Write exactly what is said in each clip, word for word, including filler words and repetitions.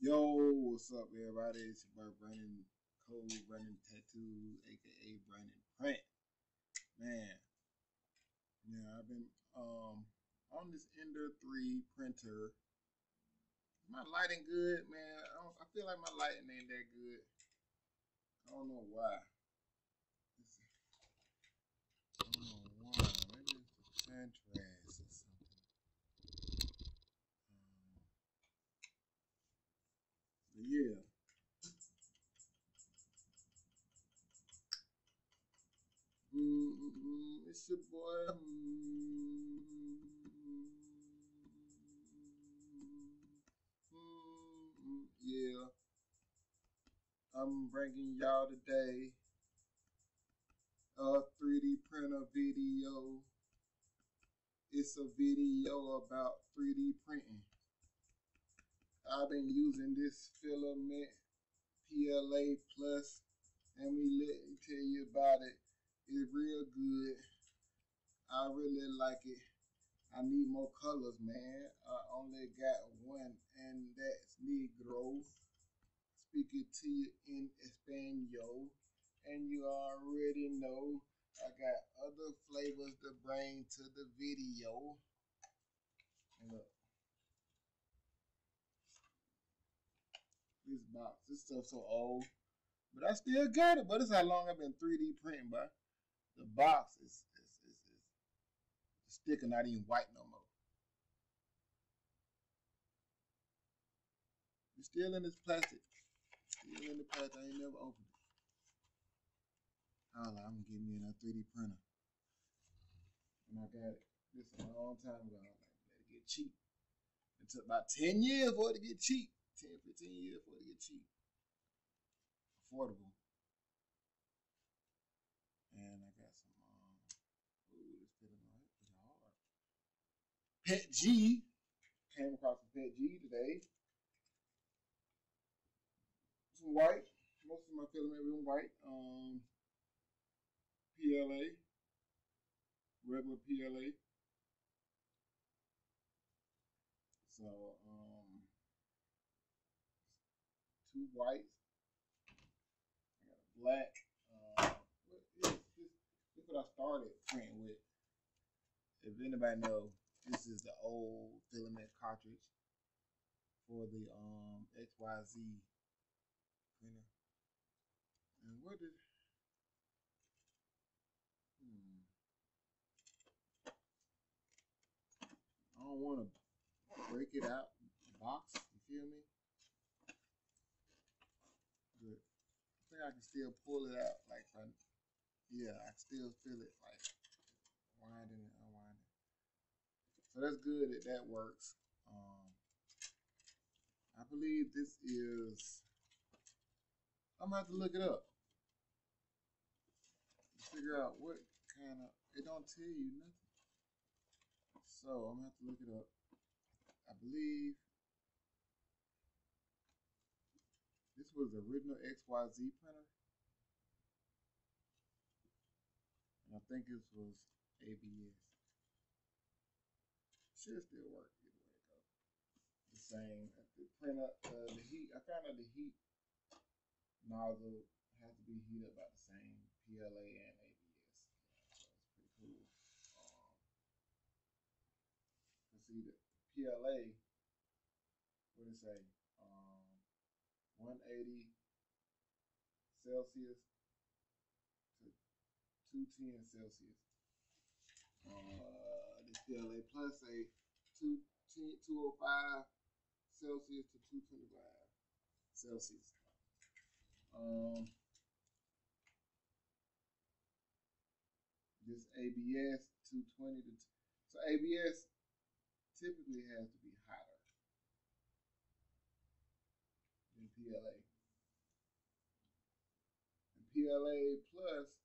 Yo, what's up, everybody? It's your boy Brandon Cole, Brandon Tattoo, aka Brandon Print. Man, yeah, I've been um on this Ender three printer. My lighting good, man. I, don't, I feel like my lighting ain't that good. I don't know why. It's, I don't know why. Maybe it's the contrast or something. Um, but yeah. Mm-mm, it's your boy. Mm-mm, yeah, I'm bringing y'all today a three D printer video. It's a video about three D printing. I've been using this filament P L A Plus, and we let me tell you about it. It's real good. I really like it. I need more colors, man. I only got one, and that's Negro. Speaking to you in Espanol. And you already know I got other flavors to bring to the video. And look, this box, this stuff's so old, but I still got it. But it's how long I've been three D printing, by. The box is, is, is, is the sticker not even white no more. It's still in this plastic. Still in the plastic. I ain't never opened it. Hold on, I'm getting me another three D printer. And I got it. This a long time ago. I'm like, let it get cheap. It took about ten years for it to get cheap. ten, fifteen years for it to get cheap. Affordable. And I got some, um, ooh, this feeling right. It's hard. Pet G. Came across some Pet G today. Some white. Most of my filament been white. Um, P L A. Regular P L A. So, um, two whites. I got a black. Uh, what is this? This is what I started printing with. If anybody know, this is the old filament cartridge for the um, X Y Z printer. And what did? Hmm. I don't want to break it out the box. You feel me? But I think I can still pull it out. Like, I, yeah, I can still feel it like winding and unwinding. So that's good that that works. Um, I believe this is. I'm gonna have to look it up. Figure out what kind of. It don't tell you nothing. So I'm gonna have to look it up. I believe this was the original X Y Z printer, and I think this was A B S. Should still work either way it goes. The same. The printer, uh, the heat. I found out the heat nozzle has to be heated about the same. P L A and A B S. Yeah, so it's pretty cool. Um, cause see the P L A. What did it say? Um, one eighty Celsius to two ten Celsius. Uh, this P L A plus a two oh five Celsius to two twenty-five Celsius. Um, this A B S two twenty to t- so A B S typically has to be hotter than P L A. And P L A plus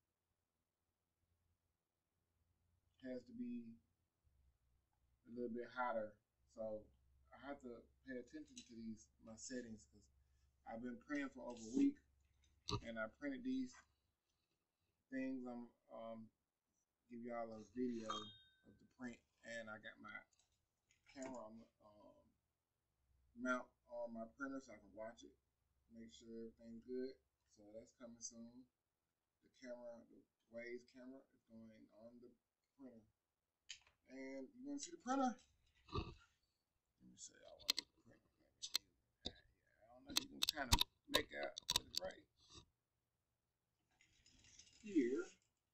has to be a little bit hotter. So I have to pay attention to these my settings because I've been praying for over a week, and I printed these things. I'm um give y'all a video of the print, and I got my camera um, mount on my printer so I can watch it, make sure everything's good. So that's coming soon. The camera, the Waves camera is going on the printer. And you want to see the printer? Let me show y'all what the printer is. Yeah, I don't know, you can kind of make out put it right here.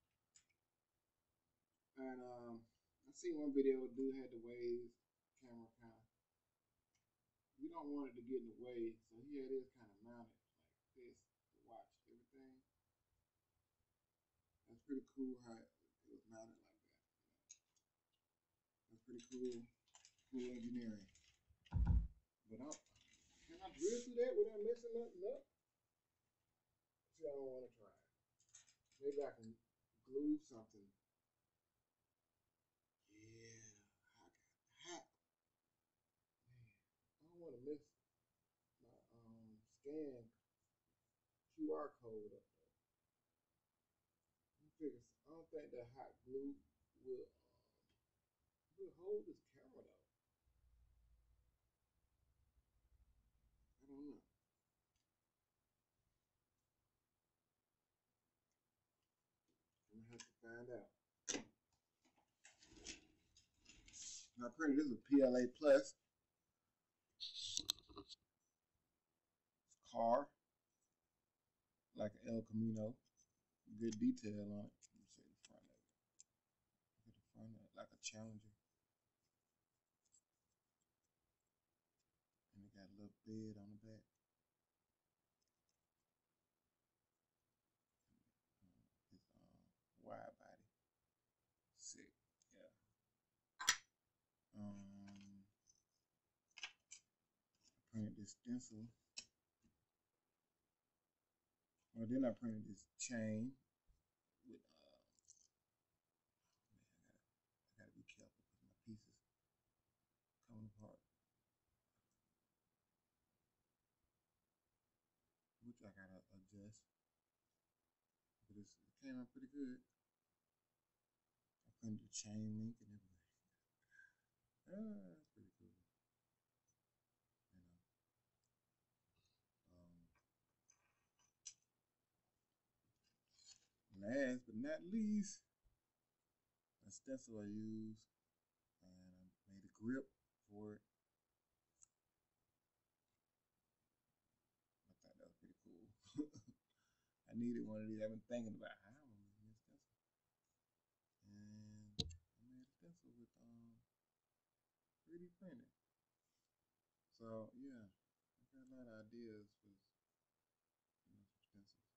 And um, I seen one video a dude had the Waves camera kind of. You don't want it to get in the way, so he had his kind of mounted like this to watch everything. That's pretty cool how it was mounted like that. That's pretty cool, cool engineering. But I'm, can I drill through that without messing nothing up? See, I don't want to try it. Maybe I can glue something. Yeah, hot, hot. Man, I don't want to miss my um scan Q R code up there. I figure I don't think that hot glue will um will hold this camera though. I don't know. I'm gonna have to find out. I printed this with P L A Plus. Car, like an El Camino. Good detail on it. Let me see the front of it. Look at the front of it, like a Challenger. And it got a little bed on the back. It's um, wide body. Sick, yeah. Um, I printed this stencil. Well, then I printed this chain with. Uh, man, I gotta, I gotta be careful because my pieces coming apart. Which I gotta adjust. But it's, it came out pretty good. I printed the chain link and everything. Ah, that's pretty cool. You know. Um, last but not least, a stencil I used, and I made a grip for it. I thought that was pretty cool. I needed one of these. I've been thinking about how I'm gonna make me a stencil, and I made a stencil with um three D printing. So yeah, I got a lot of ideas for you know some stencils.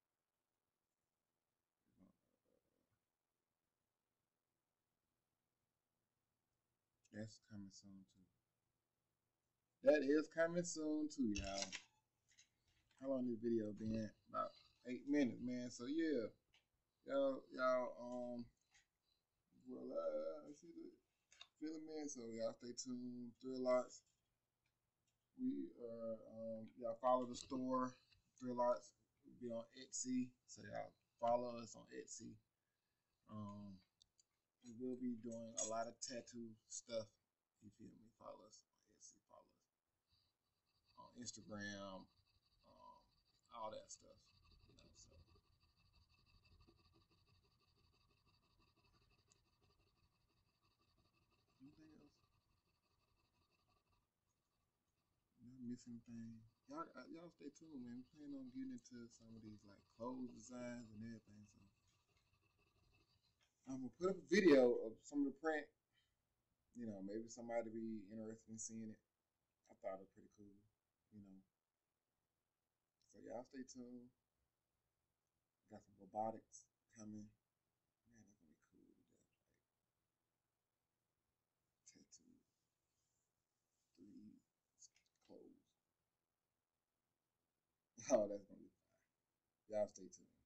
That's coming soon too. That is coming soon too, y'all. How long this video been? About eight minutes, man. So yeah, y'all, y'all, um, well, uh, see the feeling, man. So y'all stay tuned. Thrill Arts. We are, um, y'all follow the store, Thrill Arts. We'll be on Etsy, so y'all follow us on Etsy. Um, we will be doing a lot of tattoo stuff. You feel me? Follow us on Etsy. Follow us on Instagram. Um, all that stuff. You know, so. Anything else? Y'all miss anything? Y'all, uh, y'all stay tuned, man. We plan on getting into some of these like clothes designs and everything. So I'm gonna put up a video of some of the print. You know, maybe somebody be interested in seeing it. I thought it was pretty cool. You know, so y'all stay tuned. Got some robotics coming. Man, that's gonna be cool to death. Like tattoo, three D clothes. Oh, that's gonna be fine. Y'all stay tuned.